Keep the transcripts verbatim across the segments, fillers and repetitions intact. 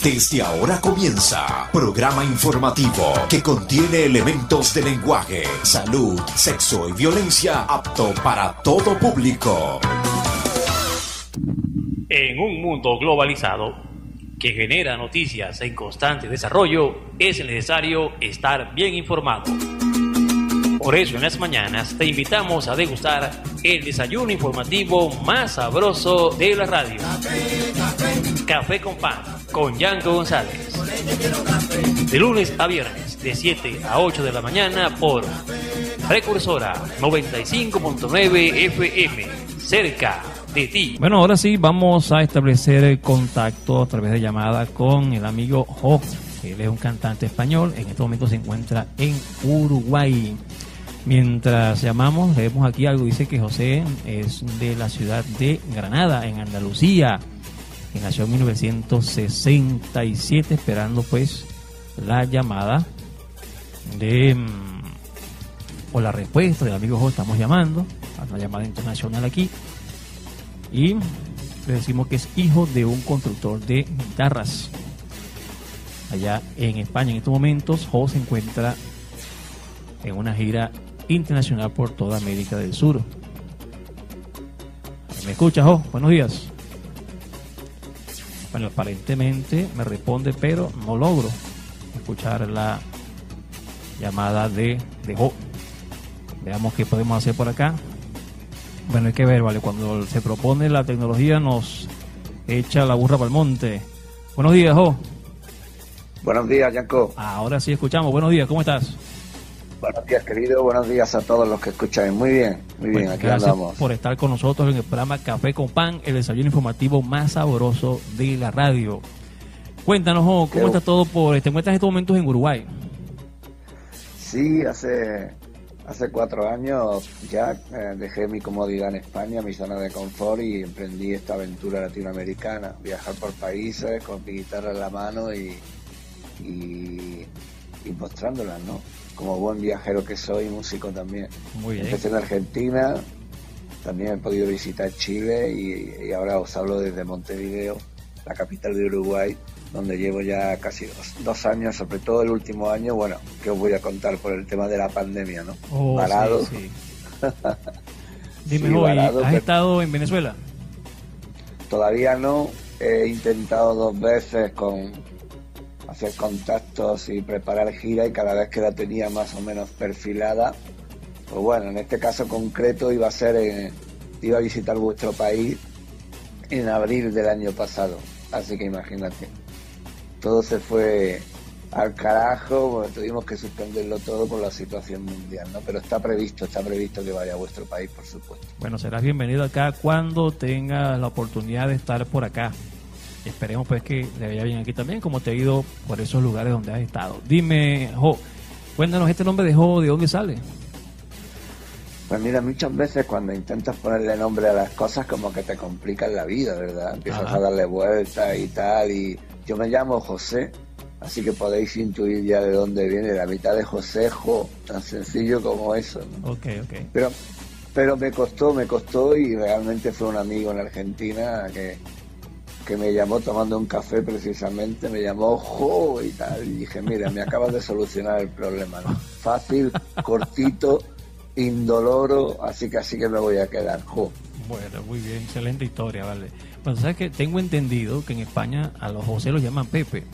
Desde ahora comienza programa informativo que contiene elementos de lenguaje, salud, sexo y violencia apto para todo público. En un mundo globalizado que genera noticias en constante desarrollo, es necesario estar bien informado. Por eso en las mañanas te invitamos a degustar el desayuno informativo más sabroso de la radio. Café, café. Café con pan, con Yanko González. De lunes a viernes, de siete a ocho de la mañana por Precursora noventa y cinco punto nueve F M, cerca de ti. Bueno, ahora sí vamos a establecer el contacto a través de llamada con el amigo Jo. Él es un cantante español, en este momento se encuentra en Uruguay. Mientras llamamos, leemos aquí algo, dice que José es de la ciudad de Granada, en Andalucía, que nació en mil novecientos sesenta y siete, esperando pues la llamada de, o la respuesta del amigo José. Estamos llamando a una llamada internacional aquí y le decimos que es hijo de un constructor de guitarras allá en España. En estos momentos José se encuentra en una gira internacional por toda América del Sur. ¿Me escuchas, Jo? Buenos días. Bueno, aparentemente me responde, pero no logro escuchar la llamada de, de Jo. Veamos qué podemos hacer por acá. Bueno, hay que ver, ¿vale? Cuando se propone la tecnología nos echa la burra para el monte. Buenos días, Jo. Buenos días, Yanko. Ahora sí escuchamos. Buenos días, ¿cómo estás? Buenos días, querido. Buenos días a todos los que escuchan. Muy bien, muy bien. Bueno, aquí gracias andamos. por estar con nosotros en el programa Café con Pan, el desayuno informativo más sabroso de la radio. Cuéntanos, Jo, ¿cómo está todo? Por, ¿te encuentras en estos momentos en Uruguay? Sí, hace, hace cuatro años ya eh, dejé mi comodidad en España, mi zona de confort, y emprendí esta aventura latinoamericana. Viajar por países con mi guitarra en la mano y, y, y mostrándolas, ¿no? Como buen viajero que soy, músico también. Muy bien. Empecé en Argentina, también he podido visitar Chile y, y ahora os hablo desde Montevideo, la capital de Uruguay, donde llevo ya casi dos, dos años, sobre todo el último año, bueno, que os voy a contar por el tema de la pandemia, ¿no? Oh, Varado. Sí, sí. Dime, Sí, Jo, varado, ¿has pero estado en Venezuela? todavía no, he intentado dos veces con hacer contactos y preparar gira, y cada vez que la tenía más o menos perfilada, pues bueno, en este caso concreto iba a ser en, iba a visitar vuestro país en abril del año pasado, así que imagínate, todo se fue al carajo, bueno, tuvimos que suspenderlo todo por la situación mundial, ¿no? Pero está previsto, está previsto que vaya a vuestro país, por supuesto. Bueno, serás bienvenido acá cuando tengas la oportunidad de estar por acá. Esperemos pues que le vaya bien aquí también, como te ha ido por esos lugares donde has estado. Dime, Jo, cuéntanos, este nombre de Jo, ¿de dónde sale? Pues mira, muchas veces cuando intentas ponerle nombre a las cosas, como que te complican la vida, ¿verdad? Empiezas Ajá. a darle vueltas y tal, y yo me llamo José, así que podéis intuir ya de dónde viene la mitad de José, Jo, tan sencillo como eso, ¿no? Ok, ok. Pero, pero me costó, me costó, y realmente fue un amigo en Argentina que... que me llamó tomando un café precisamente, me llamó Jo y tal, y dije, mira, me acabas de solucionar el problema, ¿no? Fácil, cortito, indoloro, así que así que me voy a quedar, Jo. Bueno, muy bien, excelente historia, vale. Bueno, sabes que tengo entendido que en España a los José los llaman Pepe.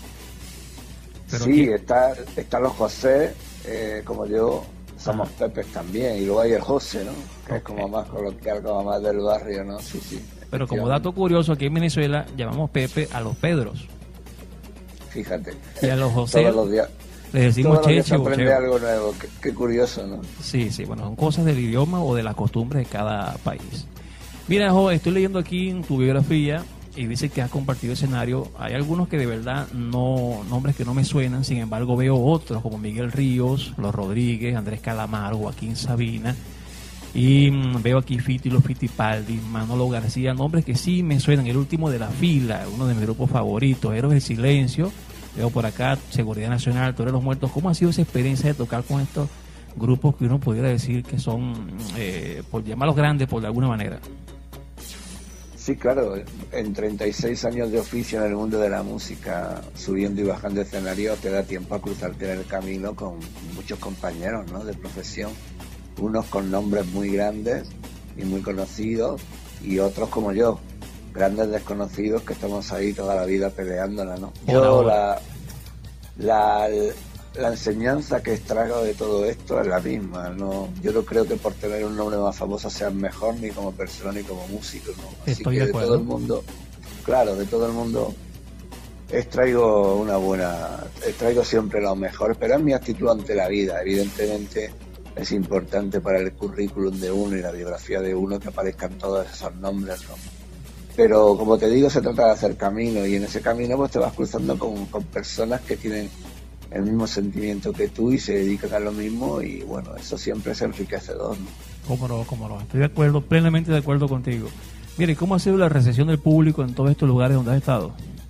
Pero sí, está, están los José, eh, como yo, somos ah. Pepes también, y luego hay el José, ¿no? Que okay. es como más coloquial, como más del barrio, ¿no? Sí, sí. Pero como dato curioso, aquí en Venezuela llamamos Pepe a los Pedros. Fíjate. Y a los José todos los días, les decimos todos los Cheche días o aprende algo nuevo. Qué, qué curioso, ¿no? Sí, sí, bueno, son cosas del idioma o de las costumbres de cada país. Mira, Jo, estoy leyendo aquí en tu biografía y dice que has compartido escenario. Hay algunos que de verdad no, nombres que no me suenan, sin embargo veo otros como Miguel Ríos, Los Rodríguez, Andrés Calamaro, Joaquín Sabina. Y mmm, veo aquí Fiti, Los Fittipaldi, Manolo García, nombres que sí me suenan. El último de la fila, uno de mis grupos favoritos, Héroes del Silencio. Veo por acá Seguridad Nacional, Toreros los Muertos. ¿Cómo ha sido esa experiencia de tocar con estos grupos que uno pudiera decir que son, eh, por llamarlos grandes, por de alguna manera? Sí, claro, en treinta y seis años de oficio en el mundo de la música, subiendo y bajando escenarios, te da tiempo a cruzarte en el camino con muchos compañeros, ¿no?, de profesión, unos con nombres muy grandes y muy conocidos, y otros como yo, grandes desconocidos que estamos ahí toda la vida peleándola, ¿no? Yo la, la, la enseñanza que extraigo de todo esto es la misma, ¿no? Yo no creo que por tener un nombre más famoso seas mejor ni como persona ni como músico, ¿no? Así Estoy que de de acuerdo. todo el mundo, claro, de todo el mundo extraigo una buena, extraigo siempre lo mejor, pero es mi actitud ante la vida. Evidentemente es importante para el currículum de uno y la biografía de uno que aparezcan todos esos nombres, ¿no? Pero como te digo, se trata de hacer camino, y en ese camino pues te vas cruzando con, con personas que tienen el mismo sentimiento que tú y se dedican a lo mismo, y bueno, eso siempre es enriquecedor, ¿no? Cómo no, cómo no, estoy de acuerdo, plenamente de acuerdo contigo. Mire, ¿cómo ha sido la recepción del público en todos estos lugares donde has estado?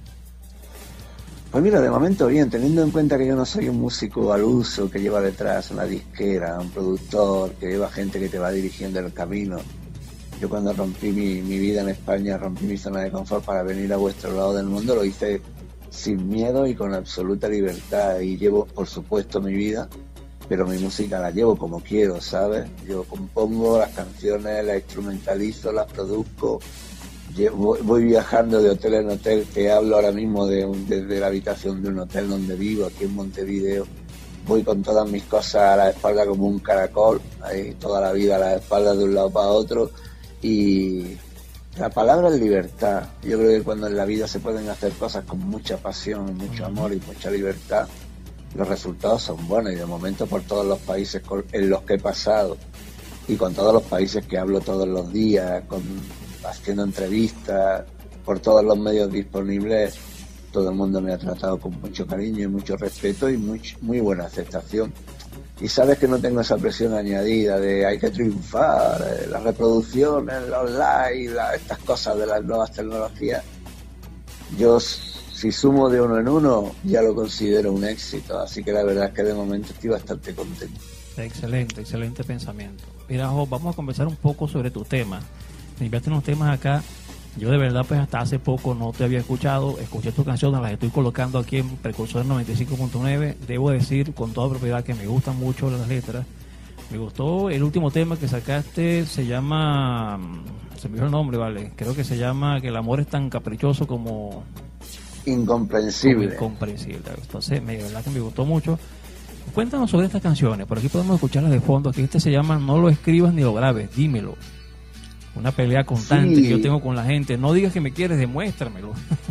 Pues mira, de momento bien, teniendo en cuenta que yo no soy un músico al uso que lleva detrás una disquera, un productor, que lleva gente que te va dirigiendo el camino. Yo cuando rompí mi, mi vida en España, rompí mi zona de confort para venir a vuestro lado del mundo, lo hice sin miedo y con absoluta libertad, y llevo, por supuesto, mi vida, pero mi música la llevo como quiero, ¿sabes? Yo compongo las canciones, las instrumentalizo, las produzco, llevo, voy viajando de hotel en hotel, te hablo ahora mismo de un, desde la habitación de un hotel donde vivo, aquí en Montevideo. Voy con todas mis cosas a la espalda como un caracol, ahí toda la vida a la espalda de un lado para otro, y la palabra es libertad. Yo creo que cuando en la vida se pueden hacer cosas con mucha pasión, mucho amor y mucha libertad, los resultados son buenos, y de momento por todos los países en los que he pasado y con todos los países que hablo todos los días, con, haciendo entrevistas, por todos los medios disponibles, todo el mundo me ha tratado con mucho cariño y mucho respeto y muy, muy buena aceptación. Y sabes que no tengo esa presión añadida de hay que triunfar, eh, las reproducciones, los likes, la, estas cosas de las nuevas tecnologías. Yo, si sumo de uno en uno, ya lo considero un éxito. Así que la verdad es que de momento estoy bastante contento. Excelente, excelente pensamiento. Mira, Jo, vamos a conversar un poco sobre tu tema. Me enviaste unos temas acá. Yo de verdad pues hasta hace poco no te había escuchado, escuché tus canciones, las estoy colocando aquí en Precursor noventa y cinco punto nueve. Debo decir con toda propiedad que me gustan mucho las letras. Me gustó el último tema que sacaste, se llama, se me dio el nombre, vale, creo que se llama Que el amor es tan caprichoso como incomprensible. Como incomprensible. Entonces, me, de verdad que me gustó mucho. Cuéntanos sobre estas canciones, por aquí podemos escucharlas de fondo. Aquí este se llama No lo escribas ni lo grabes, dímelo. Una pelea constante sí. que yo tengo con la gente. No digas que me quieres, demuéstramelo.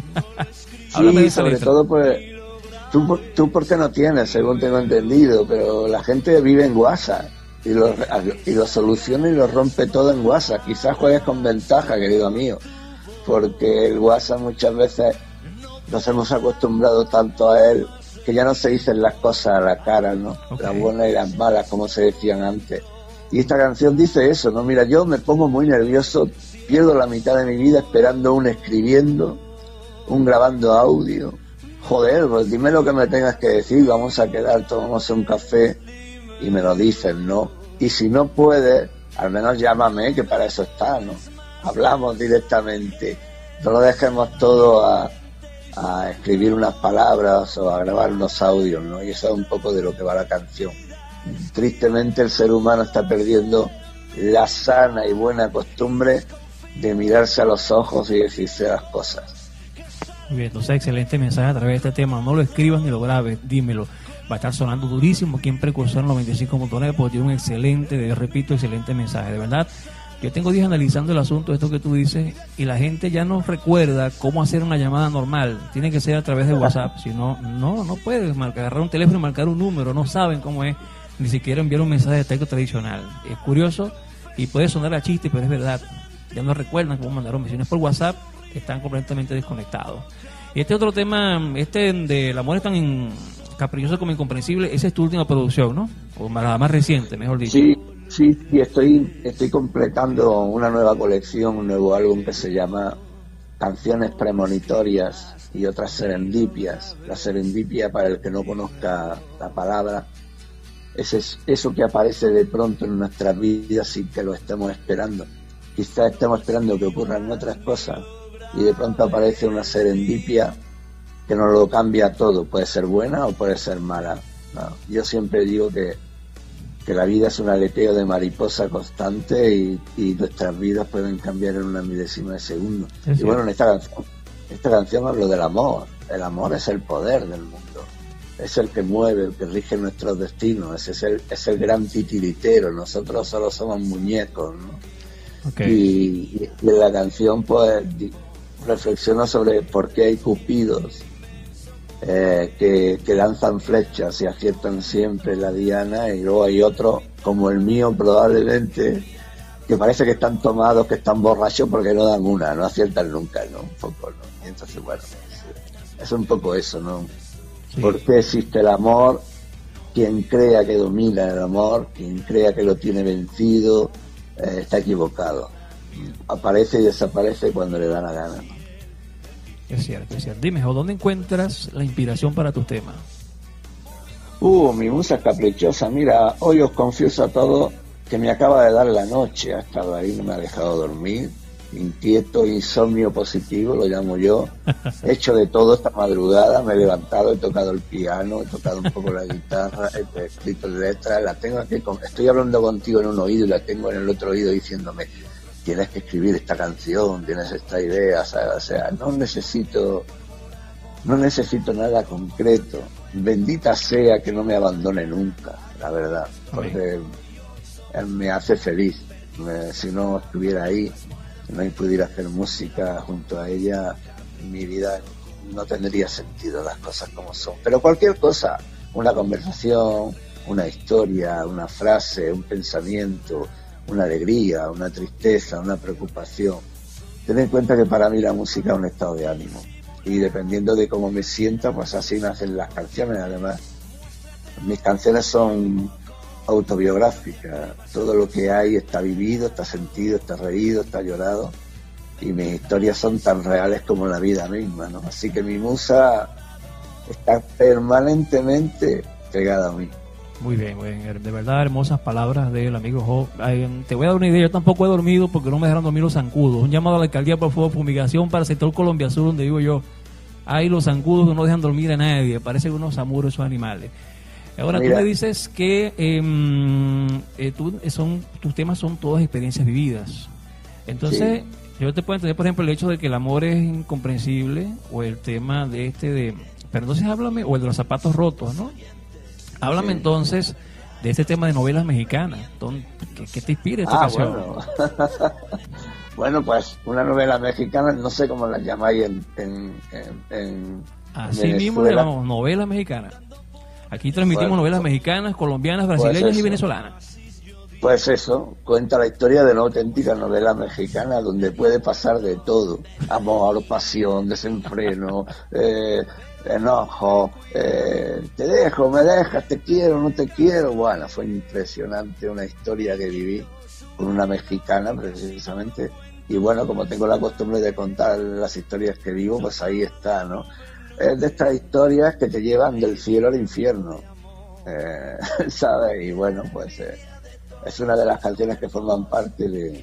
Sí, de sobre letra. Todo pues tú, tú porque no tienes, según tengo entendido, pero la gente vive en WhatsApp y lo, y lo soluciona y lo rompe todo en WhatsApp. Quizás juegues con ventaja, querido mío, porque el WhatsApp muchas veces nos hemos acostumbrado tanto a él que ya no se dicen las cosas a la cara, ¿no? Okay. Las buenas y las malas, como se decían antes. Y esta canción dice eso, ¿no? Mira, yo me pongo muy nervioso, pierdo la mitad de mi vida esperando un escribiendo, un grabando audio. Joder, pues dime lo que me tengas que decir, vamos a quedar, tomamos un café y me lo dices, ¿no? Y si no puedes, al menos llámame, que para eso está, ¿no? Hablamos directamente, no lo dejemos todo a, a escribir unas palabras o a grabar unos audios, ¿no? Y eso es un poco de lo que va la canción. Tristemente el ser humano está perdiendo la sana y buena costumbre de mirarse a los ojos y decirse las cosas. Muy bien, entonces excelente mensaje a través de este tema. No lo escribas ni lo grabes, dímelo. Va a estar sonando durísimo aquí en Precursor noventa y cinco punto nueve porque tiene un excelente, repito, excelente mensaje. De verdad, yo tengo días analizando el asunto de esto que tú dices y la gente ya no recuerda cómo hacer una llamada normal. Tiene que ser a través de WhatsApp. Si no, no, no puedes marcar, agarrar un teléfono y marcar un número. No saben cómo es ni siquiera enviar un mensaje de texto tradicional. Es curioso y puede sonar a chiste, pero es verdad. Ya no recuerdan cómo mandar menciones por WhatsApp, están completamente desconectados. Y este otro tema, este de El amor es tan caprichoso como incomprensible, esa es tu última producción, ¿no? O la más reciente, mejor dicho. Sí, sí, sí, estoy, estoy completando una nueva colección, un nuevo álbum que se llama Canciones Premonitorias y otras serendipias. La serendipia, para el que no conozca la palabra, es eso que aparece de pronto en nuestras vidas sin que lo estemos esperando. quizás estemos esperando que ocurran otras cosas y de pronto aparece una serendipia que nos lo cambia todo. Puede ser buena o puede ser mala, ¿no? Yo siempre digo que, que la vida es un aleteo de mariposa constante y, y nuestras vidas pueden cambiar en una milésima de segundo. Es y bueno, en esta canción, esta canción hablo del amor. El amor es el poder del mundo, es el que mueve, el que rige nuestros destinos, ese es el, es el gran titiritero. Nosotros solo somos muñecos, ¿no? Okay. Y, y en la canción pues reflexiono sobre por qué hay cupidos eh, que, que lanzan flechas y aciertan siempre la diana, y luego hay otros como el mío probablemente que parece que están tomados, que están borrachos porque no dan una, no aciertan nunca, ¿no? Un poco, ¿no? Y entonces bueno, es, es un poco eso, ¿no? Sí. ¿Por qué existe el amor? Quien crea que domina el amor, quien crea que lo tiene vencido, eh, está equivocado. Aparece y desaparece cuando le da la gana. Es cierto, es cierto. Dime, ¿dónde encuentras la inspiración para tus temas? Uh, mi musa es caprichosa. Mira, hoy os confieso a todos que me acaba de dar la noche. Ha estado ahí, no me ha dejado dormir. Inquieto, insomnio positivo, lo llamo yo. He hecho de todo esta madrugada, me he levantado, he tocado el piano, he tocado un poco la guitarra, he escrito letras, la tengo aquí, estoy hablando contigo en un oído y la tengo en el otro oído diciéndome: tienes que escribir esta canción, tienes esta idea, ¿sabes? O sea, no necesito, no necesito nada concreto. Bendita sea que no me abandone nunca, la verdad, porque él me hace feliz. Me, si no estuviera ahí, si no pudiera hacer música junto a ella, mi vida no tendría sentido, las cosas como son. Pero cualquier cosa, una conversación, una historia, una frase, un pensamiento, una alegría, una tristeza, una preocupación. Ten en cuenta que para mí la música es un estado de ánimo, y dependiendo de cómo me sienta, pues así nacen las canciones. Además, mis canciones son autobiográficas, todo lo que hay está vivido, está sentido, está reído, está llorado, y mis historias son tan reales como la vida misma, ¿no? Así que mi musa está permanentemente pegada a mí. Muy bien, muy bien, de verdad hermosas palabras del amigo Jo. Te voy a dar una idea, yo tampoco he dormido porque no me dejaron dormir los zancudos. Un llamado a la alcaldía por favor, fumigación para el sector Colombia Sur, donde vivo yo. Hay los zancudos que no dejan dormir a nadie, parecen unos samuros esos animales. Ahora Mira. Tú me dices que eh, eh, tú, son, tus temas son todas experiencias vividas. Entonces, sí. Yo te puedo entender, por ejemplo, el hecho de que el amor es incomprensible, o el tema de este de... Pero entonces háblame, o el de los zapatos rotos, ¿no? Háblame sí. Entonces de este tema de novelas mexicanas. ¿Qué, qué te inspira esta ah, canción? Bueno. Bueno, pues una novela mexicana, no sé cómo la llamáis en, en, en, en Así Venezuela. Mismo le llamamos novela mexicana. Aquí transmitimos bueno, novelas mexicanas, colombianas, brasileñas pues y venezolanas. Pues eso, cuenta la historia de una auténtica novela mexicana donde puede pasar de todo: amor, pasión, desenfreno, eh, enojo, eh, te dejo, me dejas, te quiero, no te quiero. Bueno, fue impresionante, una historia que viví con una mexicana precisamente. Y bueno, como tengo la costumbre de contar las historias que vivo, pues ahí está, ¿no? Es de estas historias que te llevan del cielo al infierno, eh, ¿sabes? Y bueno, pues eh, es una de las canciones que forman parte de,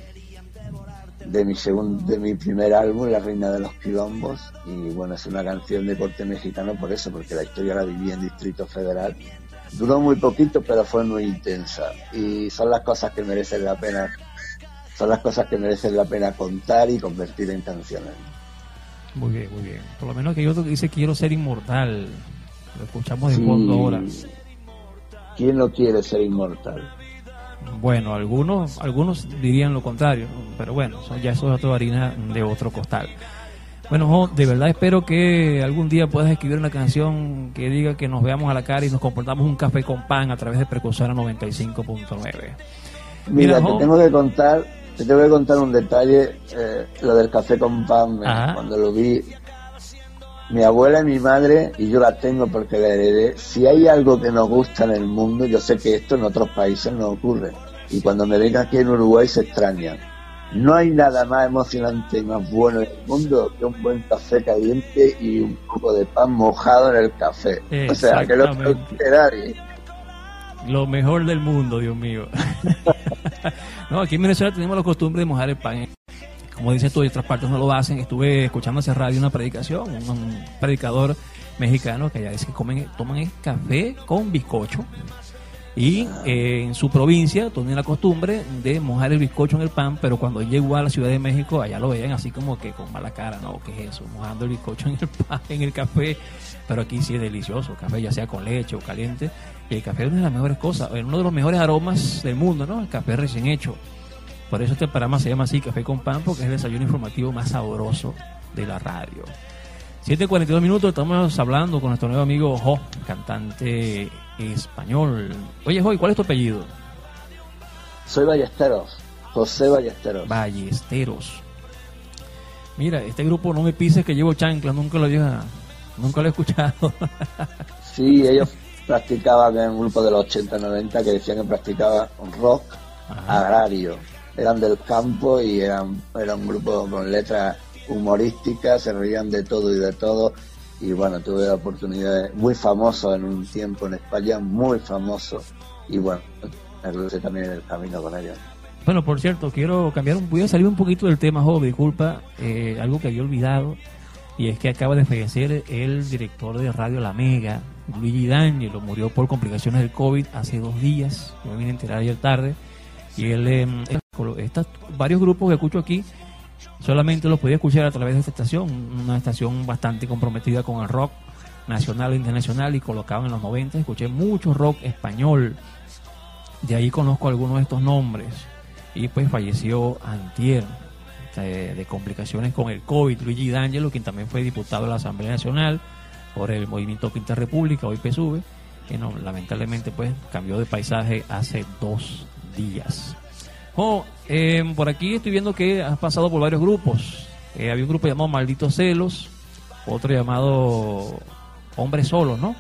de mi segundo, de mi primer álbum, La Reina de los Quilombos. Y bueno, es una canción de corte mexicano por eso, porque la historia la viví en Distrito Federal. Duró muy poquito, pero fue muy intensa. Y son las cosas que merecen la pena, son las cosas que merecen la pena contar y convertir en canciones. Muy bien, muy bien. Por lo menos que hay otro que dice quiero ser inmortal. Lo escuchamos de sí. fondo ahora. ¿Quién no quiere ser inmortal? Bueno, algunos algunos dirían lo contrario, pero bueno, eso, ya eso es otra harina de otro costal. Bueno, Jo, de verdad espero que algún día puedas escribir una canción que diga que nos veamos a la cara y nos comportamos un café con pan a través de Precursora noventa y cinco punto nueve. Mira, Mira te tengo que contar... Te tengo que contar un detalle, eh, lo del café con pan. Me, cuando lo vi, mi abuela y mi madre, y yo la tengo porque la heredé, si hay algo que nos gusta en el mundo, yo sé que esto en otros países no ocurre, y cuando me ven aquí en Uruguay se extrañan. No hay nada más emocionante y más bueno en el mundo que un buen café caliente y un poco de pan mojado en el café. O sea, que lo que nadie. Lo mejor del mundo, Dios mío. No, aquí en Venezuela tenemos la costumbre de mojar el pan. Como dices tú, en otras partes no lo hacen. Estuve escuchando hace radio una predicación, un, un predicador mexicano que allá dice que comen, toman el café con bizcocho. Y eh, en su provincia tienen la costumbre de mojar el bizcocho en el pan, pero cuando llegó a la Ciudad de México, allá lo veían así como que con mala cara, ¿no? ¿Qué es eso? Mojando el bizcocho en el pan, en el café. Pero aquí sí es delicioso, café ya sea con leche o caliente. Y el café es una de las mejores cosas, uno de los mejores aromas del mundo, ¿no? El café recién hecho. Por eso este programa se llama así, Café con Pan, porque es el desayuno informativo más sabroso de la radio. siete cuarenta y dos minutos, estamos hablando con nuestro nuevo amigo Jo, cantante español. Oye, Jo, ¿cuál es tu apellido? Soy Ballesteros, José Ballesteros. Ballesteros. Mira, este grupo No Me Pises que llevo chanclas, nunca lo había, nunca lo he escuchado. Sí, ellos practicaban en un grupo de los ochenta noventa que decían que practicaban rock Ajá. agrario. Eran del campo y eran, era un grupo con letras humorísticas, se reían de todo y de todo. Y bueno, tuve la oportunidad, de, muy famoso en un tiempo en España, muy famoso. Y bueno, me crucé también en el camino con ellos. Bueno, por cierto, quiero cambiar, un, voy a salir un poquito del tema, Jo, disculpa, eh, algo que había olvidado. Y es que acaba de fallecer el director de Radio La Mega, Luigi D'Angelo, murió por complicaciones del COVID hace dos días. Yo me vine a enterar ayer tarde. Y él, eh, estas, varios grupos que escucho aquí, solamente los podía escuchar a través de esta estación, una estación bastante comprometida con el rock nacional e internacional, y colocado en los noventa. Escuché mucho rock español, de ahí conozco algunos de estos nombres. Y pues falleció antier de, de complicaciones con el COVID Luigi D'Angelo, quien también fue diputado de la Asamblea Nacional por el Movimiento Quinta República, hoy P S U V, que no, lamentablemente pues cambió de paisaje hace dos días. Oh, eh, por aquí estoy viendo que has pasado por varios grupos. Eh, había un grupo llamado Malditos Celos, otro llamado Hombre Solo, ¿no?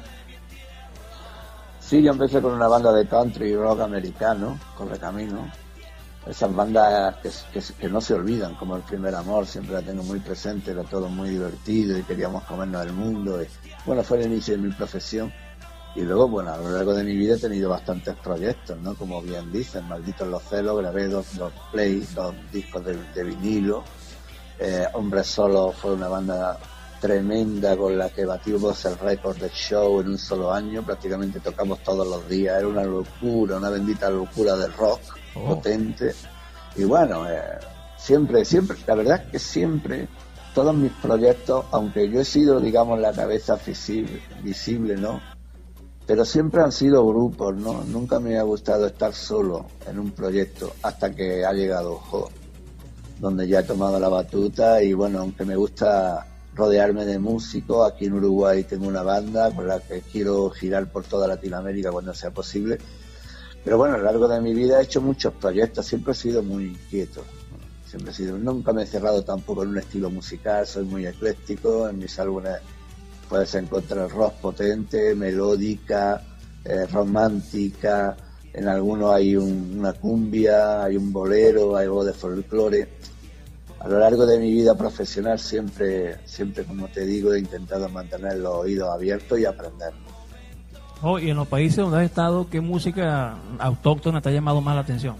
Sí, yo empecé con una banda de country rock americano, Correcamino. Esas bandas que, que, que no se olvidan, como El Primer Amor, siempre la tengo muy presente, era todo muy divertido y queríamos comernos el mundo. Y, bueno, fue el inicio de mi profesión. Y luego, bueno, a lo largo de mi vida he tenido bastantes proyectos, ¿no? Como bien dicen, Malditos los Celos, grabé dos, dos play, dos discos de, de vinilo. Eh, Hombre Solo fue una banda tremenda con la que batimos el récord de show en un solo año, prácticamente tocamos todos los días, era una locura, una bendita locura del rock, oh. potente. Y bueno, eh, siempre, siempre, la verdad es que siempre, todos mis proyectos, aunque yo he sido, digamos, la cabeza visible, visible, ¿no? Pero siempre han sido grupos, ¿no? Nunca me ha gustado estar solo en un proyecto hasta que ha llegado Jo, donde ya he tomado la batuta. Y bueno, aunque me gusta rodearme de músicos, aquí en Uruguay tengo una banda con la que quiero girar por toda Latinoamérica cuando sea posible. Pero bueno, a lo largo de mi vida he hecho muchos proyectos, siempre he sido muy inquieto. Siempre he sido, nunca me he cerrado tampoco en un estilo musical, soy muy ecléctico, en mis álbumes puedes encontrar rock potente, melódica, eh, romántica, en algunos hay un, una cumbia, hay un bolero, hay algo de folclore. A lo largo de mi vida profesional siempre, siempre como te digo, he intentado mantener los oídos abiertos y aprender. Oh, y en los países donde has estado, ¿qué música autóctona te ha llamado más la atención?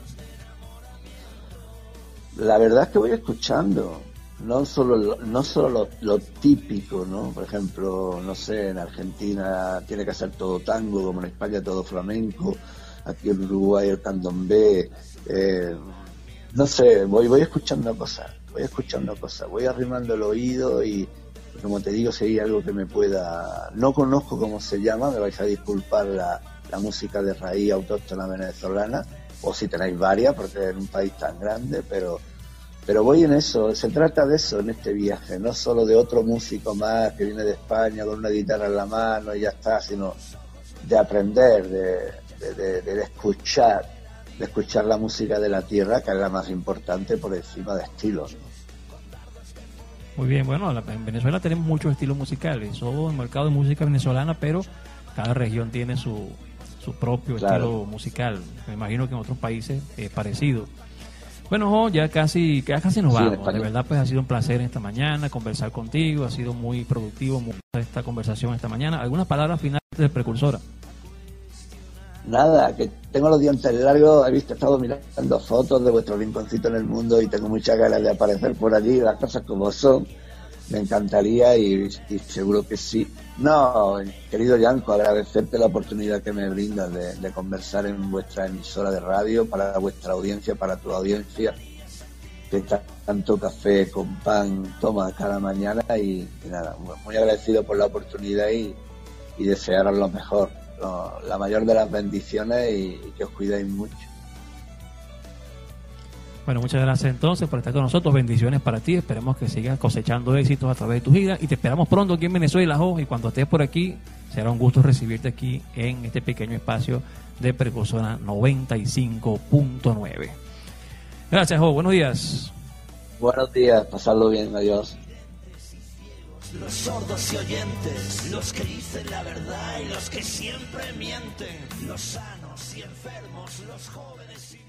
La verdad es que voy escuchando. No solo, lo, no solo lo, lo típico, ¿no? Por ejemplo, no sé, en Argentina tiene que ser todo tango, como en España todo flamenco, aquí en Uruguay el candombe, eh, no sé, voy voy escuchando cosas, voy escuchando cosas, voy arrimando el oído y, como te digo, si hay algo que me pueda... No conozco cómo se llama, me vais a disculpar la, la música de raíz autóctona venezolana, o si tenéis varias, porque es un país tan grande, pero... Pero voy en eso, se trata de eso en este viaje, no solo de otro músico más que viene de España con una guitarra en la mano y ya está, sino de aprender, de, de, de, de escuchar, de escuchar la música de la tierra, que es la más importante por encima de estilos, ¿no? Muy bien, bueno, en Venezuela tenemos muchos estilos musicales, todo el mercado de música venezolana, pero cada región tiene su, su propio claro. estilo musical. Me imagino que en otros países es parecido. Bueno, Jo, ya casi, ya casi nos vamos. Sí, de verdad, pues ha sido un placer esta mañana conversar contigo. Ha sido muy productivo muy esta conversación esta mañana. ¿Algunas palabras finales del Precursora? nada, que tengo los dientes largos, he visto, he estado mirando fotos de vuestro rinconcito en el mundo y tengo muchas ganas de aparecer por allí, las cosas como son. Me encantaría y, y seguro que sí. No, querido Yanko, agradecerte la oportunidad que me brindas de, de conversar en vuestra emisora de radio, para vuestra audiencia, para tu audiencia, que tanto café con pan toma cada mañana y, y nada, muy agradecido por la oportunidad y, y desearos lo mejor, lo, la mayor de las bendiciones y, y que os cuidéis mucho. Bueno, muchas gracias entonces por estar con nosotros. Bendiciones para ti. Esperemos que sigas cosechando éxitos a través de tu vida y te esperamos pronto aquí en Venezuela, Jo. Y cuando estés por aquí, será un gusto recibirte aquí en este pequeño espacio de Precozona noventa y cinco punto nueve. Gracias, Jo. Buenos días. Buenos días. Pasadlo bien. Adiós. Los sordos y oyentes, los que dicen la verdad y los que siempre mienten, los sanos y enfermos, los jóvenes y